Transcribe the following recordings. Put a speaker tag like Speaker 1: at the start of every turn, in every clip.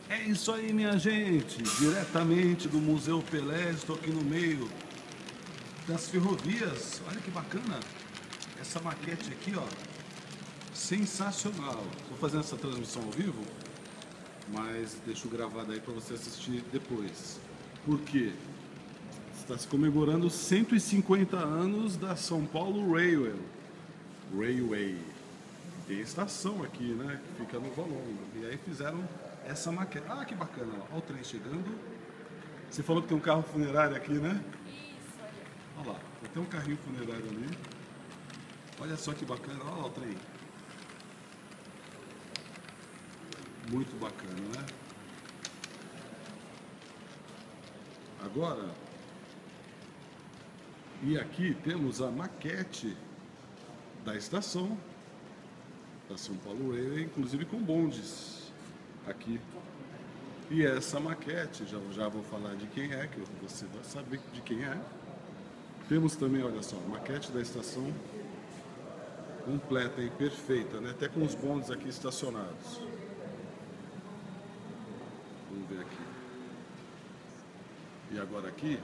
Speaker 1: É isso aí, minha gente, diretamente do Museu Pelé, estou aqui no meio das ferrovias. Olha que bacana, essa maquete aqui, ó, sensacional. Estou fazendo essa transmissão ao vivo, mas deixo gravado aí para você assistir depois. Por quê? Está se comemorando 150 anos da São Paulo Railway. Tem estação aqui, né, que fica no Valongo. E aí fizeram essa maquete. Ah, que bacana, ó. Olha o trem chegando. Você falou que tem um carro funerário aqui, né?
Speaker 2: Isso aí.
Speaker 1: Olha lá, tem um carrinho funerário ali. Olha só que bacana, olha lá o trem. Muito bacana, né? Agora, e aqui temos a maquete da estação da São Paulo Railway, inclusive com bondes aqui. E essa maquete, já vou falar de quem é, que você vai saber de quem é. Temos também, olha só, maquete da estação completa e perfeita, né? Até com os bondes aqui estacionados. Vamos ver aqui. E agora aqui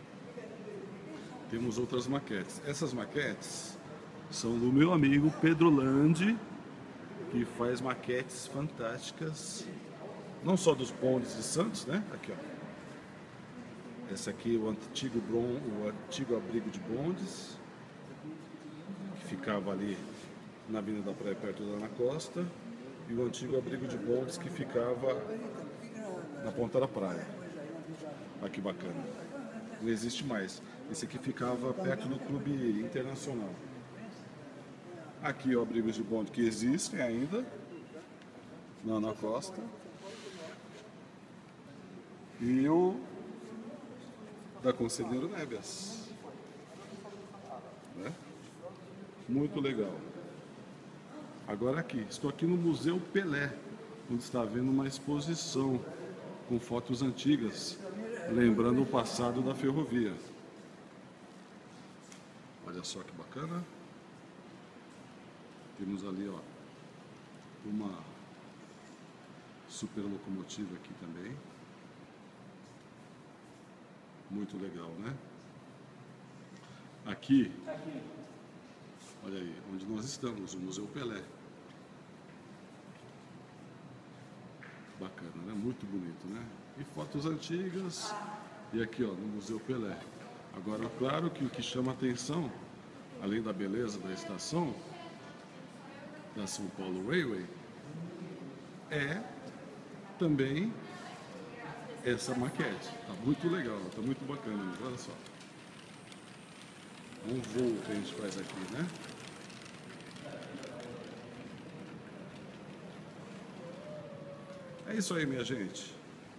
Speaker 1: temos outras maquetes. Essas maquetes são do meu amigo Pedro Landi, que faz maquetes fantásticas, não só dos bondes de Santos, né? Aqui, ó. Esse aqui é o antigo abrigo de bondes, que ficava ali na Avenida da Praia, perto da Ana Costa, e o antigo abrigo de bondes que ficava na ponta da praia. Olha que bacana. Não existe mais. Esse aqui ficava perto do Clube Internacional. Aqui o abrigo de bonde que existem ainda na Ana Costa. E o da Conselheiro Nebias, né? Muito legal. Agora aqui, estou aqui no Museu Pelé, onde está havendo uma exposição com fotos antigas, lembrando o passado da ferrovia. Olha só que bacana. Temos ali, ó, uma super locomotiva aqui também. Muito legal, né? Aqui, olha aí, onde nós estamos, o Museu Pelé. Bacana, né? Muito bonito, né? E fotos antigas. E aqui, ó, no Museu Pelé. Agora, claro que o que chama atenção, além da beleza da estação da São Paulo Railway, é também essa maquete. Tá muito legal, tá muito bacana, olha só. É um voo que a gente faz aqui, né? É isso aí, minha gente.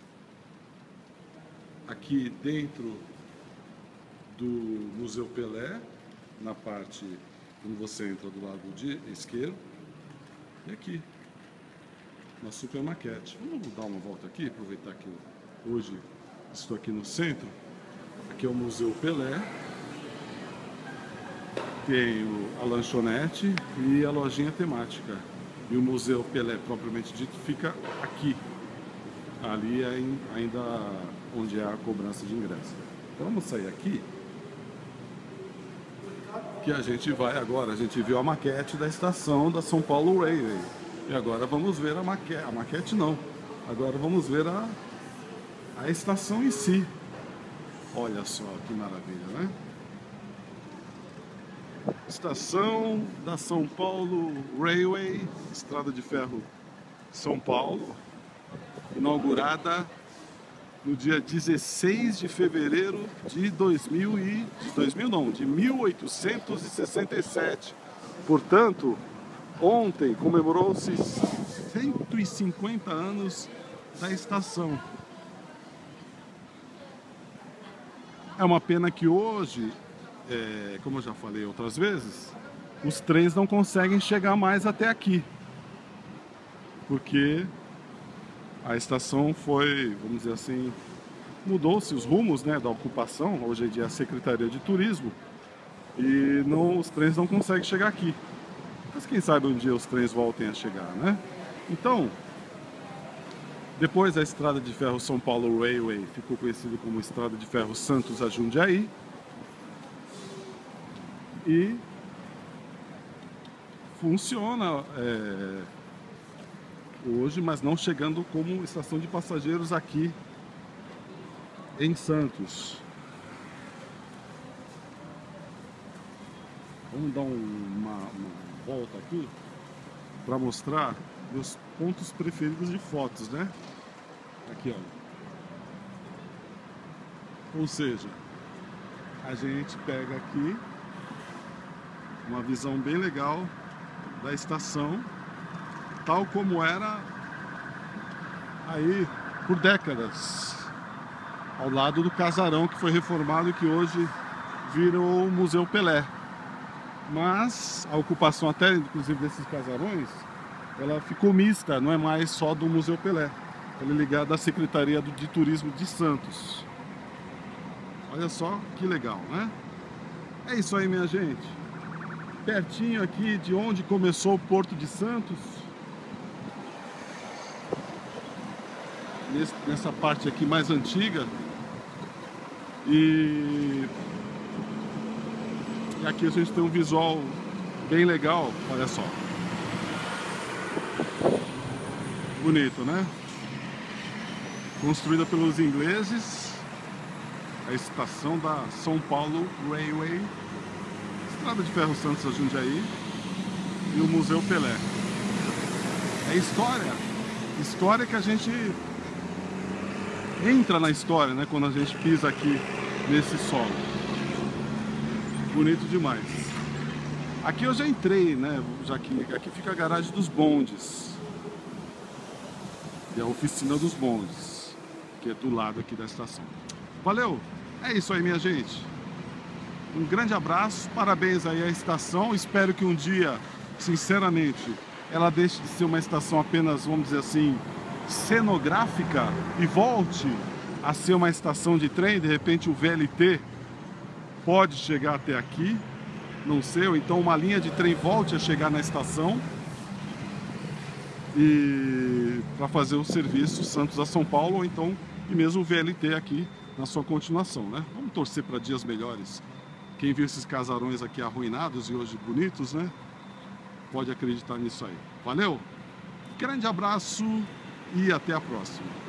Speaker 1: Aqui dentro do Museu Pelé, na parte quando você entra do lado esquerdo, e aqui, uma super maquete. Vamos dar uma volta aqui, aproveitar que hoje estou aqui no centro. Aqui é o Museu Pelé. Tem a lanchonete e a lojinha temática. E o Museu Pelé, propriamente dito, fica aqui. Ali é ainda onde é a cobrança de ingresso. Então vamos sair aqui, que a gente vai agora. A gente viu a maquete da estação da São Paulo Railway. E agora vamos ver a maquete. A maquete não. Agora vamos ver a estação em si. Olha só que maravilha, né? Estação da São Paulo Railway, Estrada de Ferro São Paulo, inaugurada no dia 16 de fevereiro de 1867. Portanto, ontem comemorou-se 150 anos da estação. É uma pena que hoje, como eu já falei outras vezes, os trens não conseguem chegar mais até aqui, porque a estação foi, vamos dizer assim, mudou-se os rumos, né, da ocupação. Hoje em dia é a Secretaria de Turismo e os trens não conseguem chegar aqui. Mas quem sabe um dia os trens voltem a chegar, né? Então, Depois a estrada de ferro São Paulo Railway ficou conhecida como estrada de ferro Santos a Jundiaí. E funciona hoje, mas não chegando como estação de passageiros aqui em Santos. Vamos dar uma volta aqui para mostrar meus pontos preferidos de fotos, né? Aqui, ó. Ou seja, a gente pega aqui uma visão bem legal da estação, tal como era aí por décadas, ao lado do casarão que foi reformado e que hoje virou o Museu Pelé. Mas a ocupação até, inclusive, desses casarões, ela ficou mista, não é mais só do Museu Pelé. Ela é ligada à Secretaria de Turismo de Santos. Olha só que legal, né? É isso aí, minha gente. Pertinho aqui de onde começou o Porto de Santos. Nessa parte aqui mais antiga. E aqui a gente tem um visual bem legal, olha só. Bonito, né? Construída pelos ingleses, a estação da São Paulo Railway, estrada de ferro Santos a Jundiaí e o Museu Pelé. É história que a gente entra na história, né? Quando a gente pisa aqui nesse solo. Bonito demais. Aqui eu já entrei, né? Já que aqui fica a garagem dos bondes. E a oficina dos bondes, que é do lado aqui da estação. Valeu! É isso aí, minha gente. Um grande abraço, parabéns aí à estação. Espero que um dia, sinceramente, ela deixe de ser uma estação apenas, vamos dizer assim, cenográfica e volte a ser uma estação de trem. De repente o VLT pode chegar até aqui, não sei, ou então uma linha de trem volte a chegar na estação e para fazer o serviço Santos a São Paulo, ou então e mesmo o VLT aqui na sua continuação, né? Vamos torcer para dias melhores. Quem viu esses casarões aqui arruinados e hoje bonitos, né? Pode acreditar nisso aí. Valeu? Grande abraço e até a próxima.